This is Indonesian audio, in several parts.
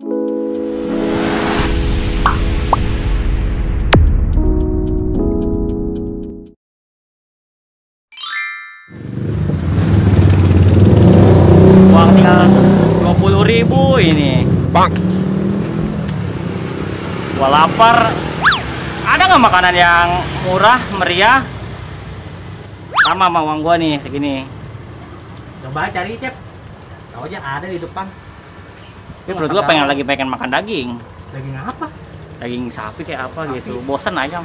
Uang tinggal 20.000 ini. Bang. Gua lapar. Ada nggak makanan yang murah, meriah? Sama uang gua nih segini. Coba cari, Cep. Tahu aja ada di depan. Tapi perut gua pengen makan daging. Daging apa? Daging sapi kayak apa Sapi. gitu. Bosan ayam.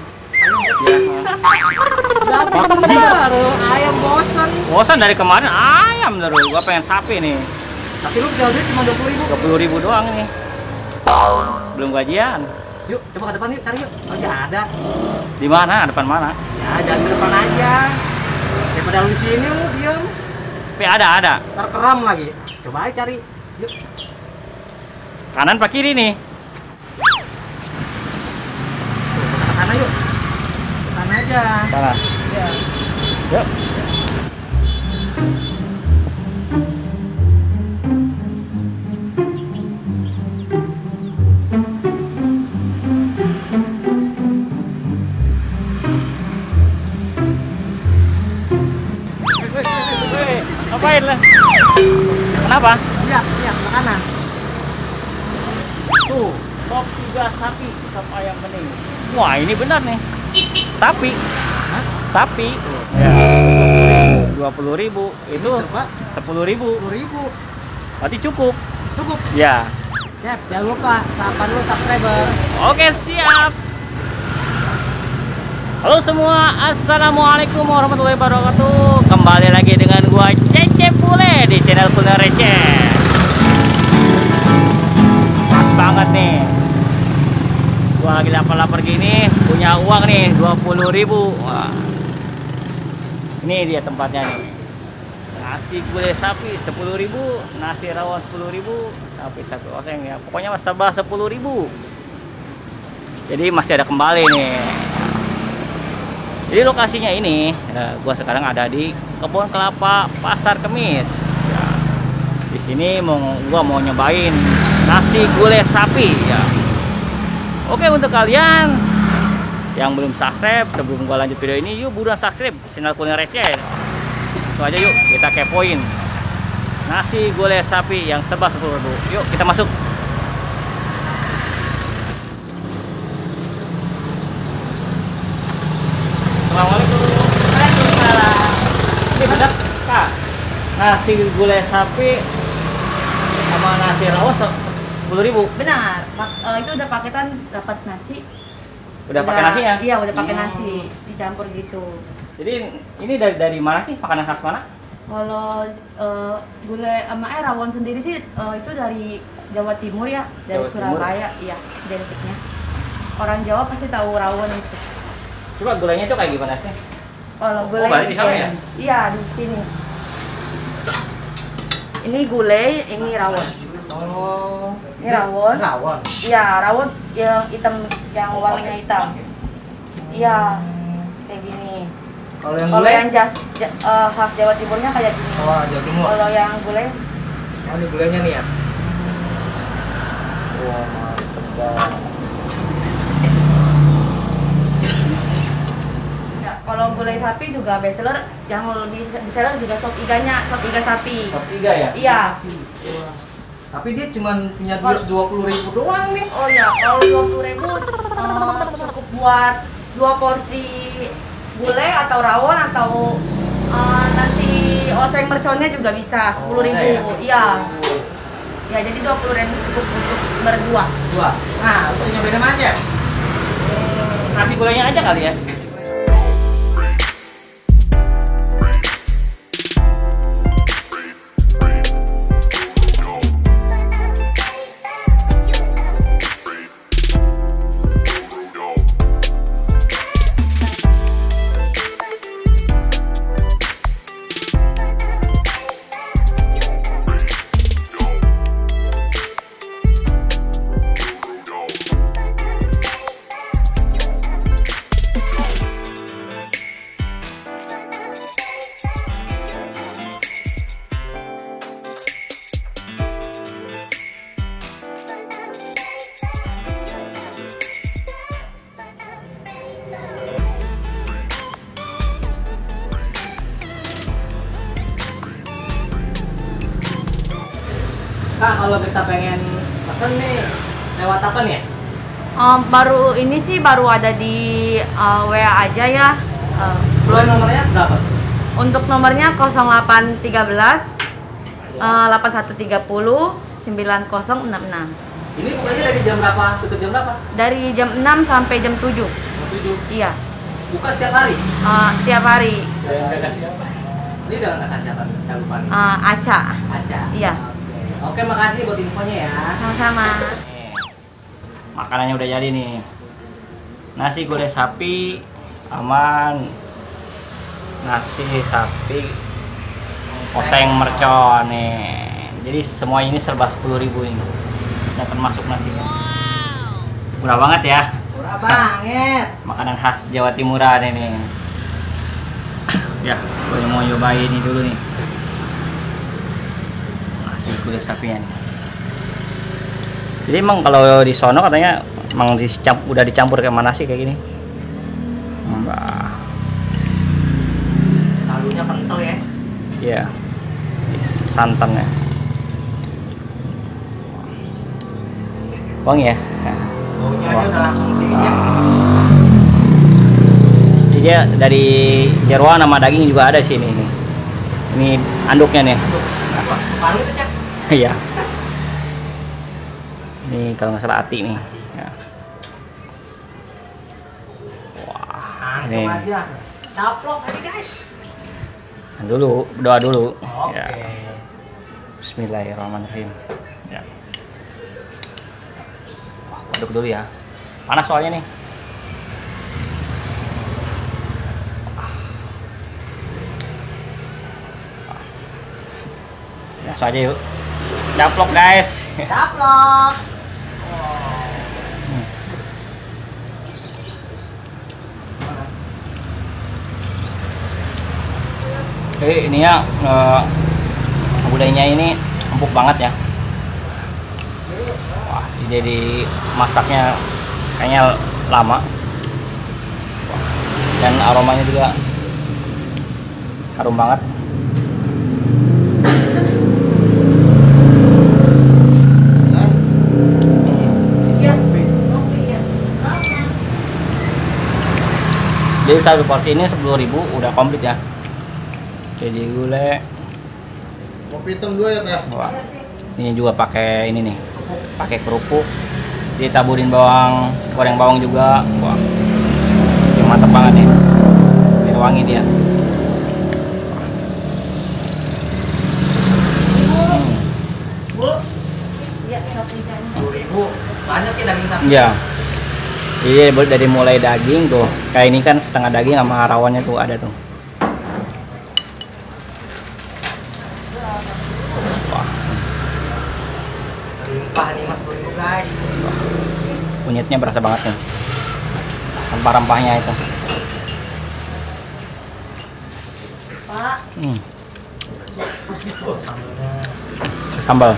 Baru ayam bosan. Bosan dari kemarin ayam terus. Gua pengen sapi nih. Tapi lu jual duit cuma 20.000. 20.000 doang nih. Belum gajian. Yuk, coba ke depan yuk, cari yuk. Oh, ya ada. Di mana? Depan mana? Ya, jangan ke depan aja. Daripada lu di sini lu diam. Tapi ada. Terkeram lagi. Coba aja cari. Yuk. Kanan pak kiri nih. Tuh, kita ke sana yuk. Ke sana aja. Sana. Ya. Yuk. Ngapain lah? Kenapa? Iya, ke kanan. Tuh. Sop 3 sapi, sop ayam bening. Wah ini benar nih. Sapi. Hah? Sapi. Tuh. Ya. 20.000. Itu serba 10.000. 10.000. Berarti cukup. Cukup. Ya. Cep, jangan lupa sapa dulu subscriber. Oke siap. Halo semua, assalamualaikum warahmatullahi wabarakatuh. Kembali lagi dengan gua Cecep Bule di channel Kuliner Receh. Pas banget nih. Gua lagi lapar-lapar gini, punya uang nih 20.000. Wah. Ini dia tempatnya nih. Nasi gulai sapi 10.000, nasi rawon 10.000, sapi satu oseng ya. Pokoknya serba 10.000. Jadi masih ada kembali nih. Jadi lokasinya ini, gua sekarang ada di Kebun Kelapa Pasar Kemis. Ya, di sini gua mau nyobain nasi gulai sapi ya. Oke untuk kalian yang belum subscribe, sebelum gua lanjut video ini, yuk buruan subscribe channel Kuliner Receh. Langsung aja yuk kita kepoin nasi gulai sapi yang serba 10.000. Yuk kita masuk. Assalamualaikum. Waalaikumsalam. Ini benar Kak, nasi gulai sapi sama nasi rawon 10.000. Benar. Itu udah paketan dapat nasi. Udah pakai nasi ya? Iya, udah pakai nasi dicampur gitu. Jadi ini dari mana sih, makanan khas mana? Kalau gulai sama rawon sendiri sih itu dari Jawa Timur ya, dari Jawa Timur. Surabaya, iya, identiknya. Orang Jawa pasti tahu rawon itu. Coba gulainya tuh kayak gimana sih? Kalau gulai berarti di sana ya? Iya, di sini. Ini gulai, ini rawon. Oh. Ini rawon. Rawon. Iya, rawon yang hitam, yang warnanya hitam. Iya, kayak gini. Kalau yang Kalau gulai? yang khas Jawa Timurnya kayak gini. Oh, Jawa Timur. Kalau yang gulai, Oh, ini gulainya nih ya. Wah, mantep banget. ya, kalau gulai sapi juga bestseller. Yang lebih bestseller juga sop iganya, sop iga sapi. Sop iga ya? Iya. Wah. Tapi dia cuma punya duit 20.000 doang nih. Oh ya, kalau 20.000 cukup buat 2 porsi gulai atau rawon atau nasi oseng merconnya juga bisa 10.000. ya? Iya. Ya, jadi 20.000 cukup untuk berdua. Dua. Nah, lu nyobain sama aja. Nasi gulainya aja kali ya? Kak, kalau kita pengen pesen nih lewat apa nih ya? Baru ini sih baru ada di WA aja ya. Belum nomornya berapa? Untuk nomornya 0813 8130 9066. Ini bukanya dari jam berapa? Tutup jam berapa? Dari jam 6 sampai jam 7. Jam 7. Iya. Buka setiap hari? Setiap hari. Ini jalan kakak siapa? Jangan lupa nih. Aca. Aca. Iya. Oke, makasih buat infonya ya. Sama-sama. Nih, makanannya udah jadi nih. Nasi gulai sapi aman. Nasi sapi oseng mercon nih. Jadi semua ini serba 10.000 ini. Udah termasuk nasinya. Murah banget ya. Murah banget. Makanan khas Jawa Timuran ini. Ya, gue mau nyobain ini dulu nih. Nasi gulai sapinya nih. Jadi emang kalau di sono katanya emang udah dicampur kayak mana sih kayak gini. Mbak. Kaldunya kental ya. Iya. Santannya. Wangi ya. Baunya aja udah langsung sini ya. Jadi dia dari jeroan sama daging juga ada sini nih. Ini anduknya nih. Apa? Separuh itu, Cak? Iya. Ini kalau nggak salah ati nih. Ya. Wah. Langsung Ini. aja. Caplok aja, guys. Dulu, doa dulu. Oke. Ya. Bismillahirrahmanirrahim. Ya. Wah, aduk dulu ya. Panas soalnya nih. Langsung aja yuk. Caplok guys. Caplok. Ini ya gulainya ini empuk banget ya. Wah, jadi masaknya kayaknya lama. Wah, dan aromanya juga harum banget. Jadi satu porsi ini 10.000 udah komplit ya. Jadi gulai. Kopi hitam 2 ya, Teh? Wah, ini juga pakai ini nih, pakai kerupuk. Ditaburin bawang, goreng bawang juga. Wah, ini mantap banget nih. Biar wangi dia. Bu. Iya, 10.000. Banyak ya daging sapi. Iya. Jadi dari mulai daging tuh, kayak ini kan setengah daging sama rawannya tuh ada tuh. Wah, Limpah nih Mas 10.000, guys. kunyitnya berasa banget nih. Rempah-rempahnya itu. Pak. Oh, sambalnya. Sambal.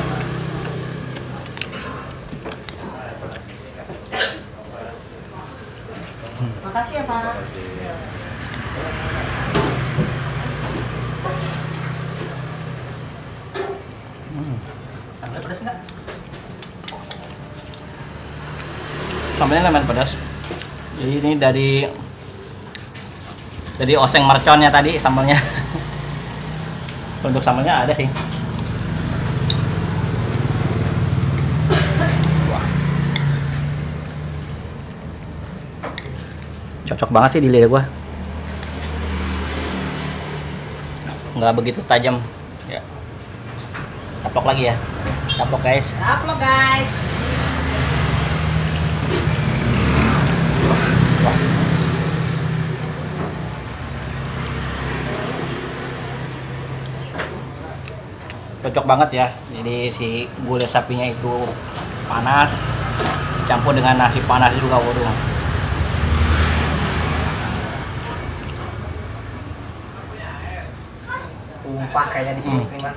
Makasih ya, Pak. Sambalnya pedas nggak? Sambalnya lumayan pedas. Jadi ini dari oseng merconnya tadi sambalnya. Untuk sambalnya ada sih. Wah. Cocok banget sih di lidah gua. Nggak begitu tajam. Ya. Caplok lagi ya. Caplok guys. Caplok, guys. Wah. Cocok banget ya. Jadi si gulai sapinya itu panas, campur dengan nasi panas juga, waduh. Tumpah kayaknya di perut nih, Mas.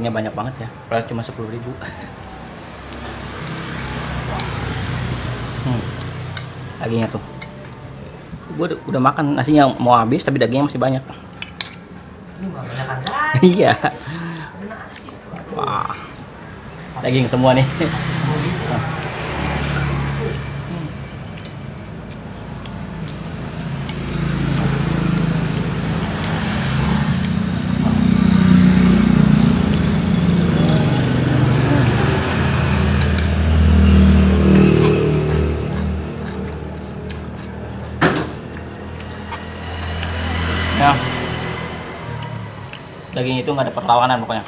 dagingnya banyak banget ya, padahal cuma 10.000. Dagingnya tuh, gue udah makan nasinya mau habis tapi dagingnya masih banyak. Ini mah banyakan daging. Iya. Ada nasi. Wah, daging semua nih. Nasi 10.000. Ya, daging itu nggak ada perlawanan pokoknya.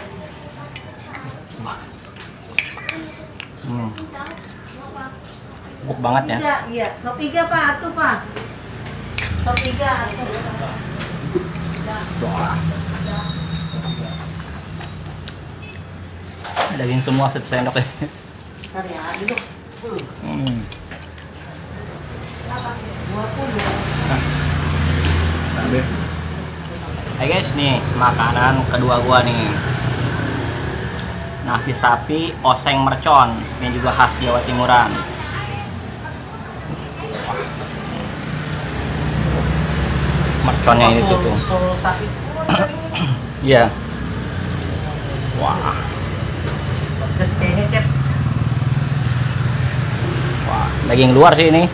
Empuk banget ya. Iya, sop iga Pak, atuh Pak. Sop iga atuh. Wah. Daging semua 1 sendok ya. Ntar ya, duduk. 20. Hai guys, nih makanan kedua gua nih. Nasi sapi oseng mercon, ini juga khas Jawa Timuran. Merconnya ini tuh. Full sapi semua dagingnya. Iya. Wah, Pedes kayaknya, Cep. wah, daging luar sih ini.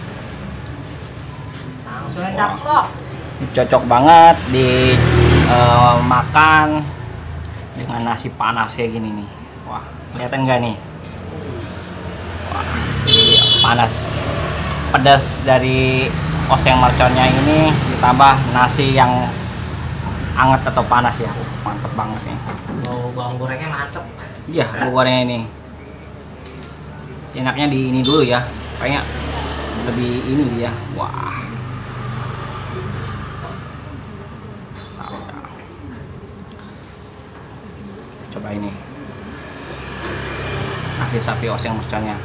Langsung caplok. Ini cocok banget di makan dengan nasi panas kayak gini nih. Wah, kelihatan nggak nih? Wah, ini panas, pedas dari oseng merconnya ini ditambah nasi yang anget atau panas ya. Mantep banget nih. Bawang gorengnya mantep. Iya, gorengnya ini. Enaknya di ini dulu ya. Kayaknya lebih ini dia. Wah. Coba ini nasi sapi oseng merconnya,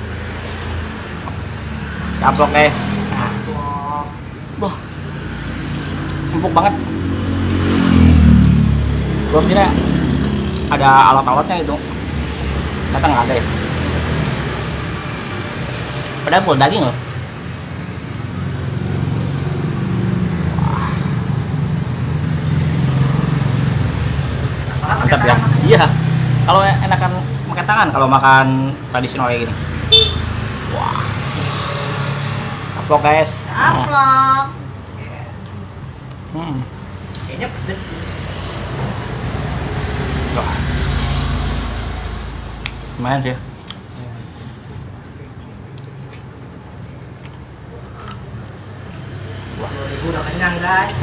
caplok guys. Nah, wah, empuk banget. Gua kira ada alat-alatnya itu, ternyata nggak ada ya. Padahal full daging loh. Mantap ya. Iya. Kalau enakan pakai tangan kalau makan tradisional kayak gini. Wah. Caplok guys. Caplok. Hmm. Kayaknya pedes tuh. Wah. Lumayan sih. Wah, 10.000 udah kenyang, guys.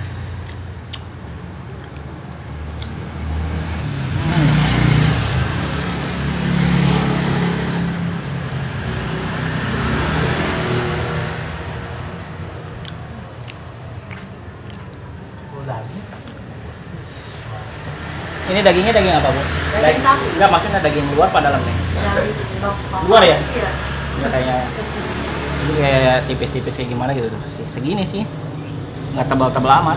Ini dagingnya daging apa, Bu? Daging sapi. Enggak, maksudnya daging luar apa dalam nih? Dari Luar ya? Iya. Ya kayaknya ini kayak tipis-tipis kayak gimana gitu tuh. Segini sih. Nggak tebal-tebal amat.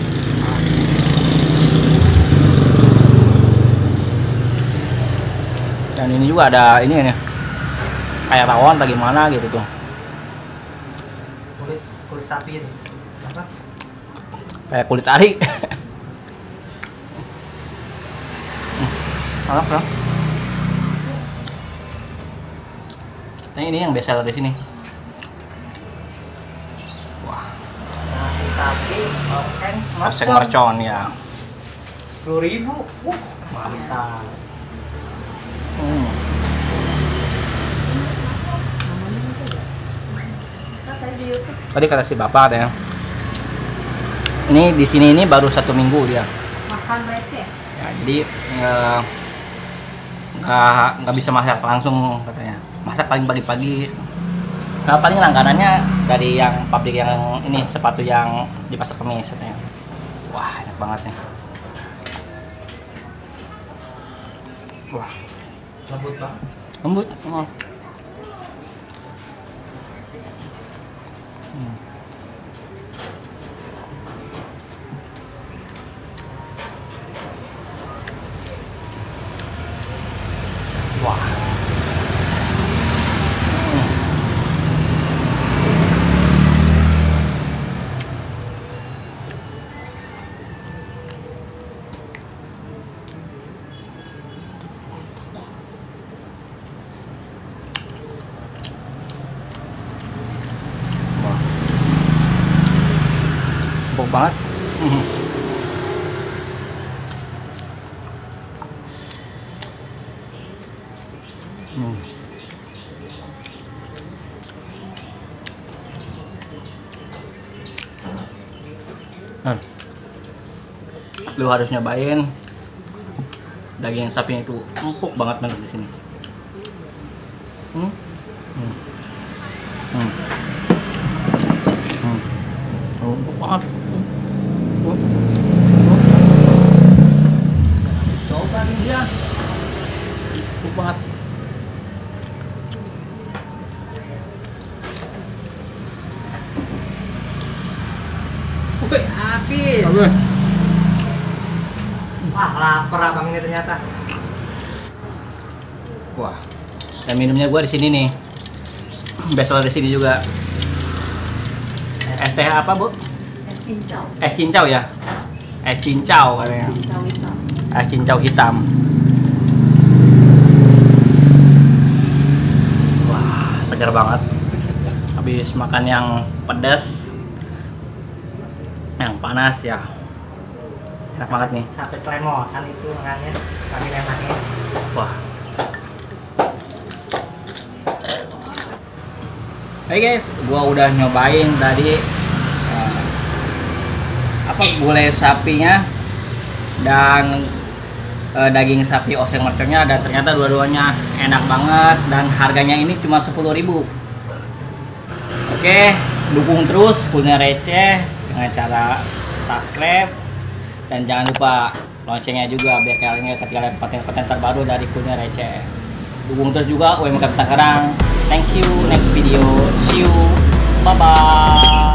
Dan ini juga ada ini nih. Kayak rawon atau gimana gitu tuh. Kulit sapi ini. Apa? Kayak kulit ari. Enak ya. Nah, ini yang best seller di sini. Wah, Nasi sapi oseng oseng mercon. mercon ya. 10.000. Mantap. Tadi kata si bapak ya. Ini di sini ini baru 1 minggu dia. Makan receh. Ya, jadi nggak bisa masak langsung katanya. Masak paling pagi-pagi. Nah, paling langganannya dari yang pabrik yang ini sepatu yang di Pasar Kemis katanya. Wah, enak banget nih. Wah, Lembut banget. lembut. Oh. Wah. Empuk banget. Lu harus nyobain daging sapinya, itu empuk banget banget di sini. Empuk banget. Coba nih Iya. Empuk banget. Wih, habis. Wah, lapar abang ini ternyata. Wah. Dan minumnya gua di sini nih. Bestseller di sini juga. Es teh apa, Bu? Es cincau. Es cincau ya? Es cincau katanya. Cincau hitam. Es cincau hitam. Wah, segar banget. Habis makan yang pedas, yang panas ya. Enak banget nih. Sampai celemotan itu makannya. Paling enaknya. Wah. Hey guys, gua udah nyobain tadi gulai sapinya dan daging sapi oseng merconnya, dan ternyata dua-duanya enak banget dan harganya ini cuma 10.000. Oke, dukung terus Kuliner Receh dengan cara subscribe dan jangan lupa loncengnya juga biar kalian ketika lihat konten-konten terbaru dari Kuliner Receh. Dukung terus juga UMKM Tangerang. Thank you, next video, see you, bye bye.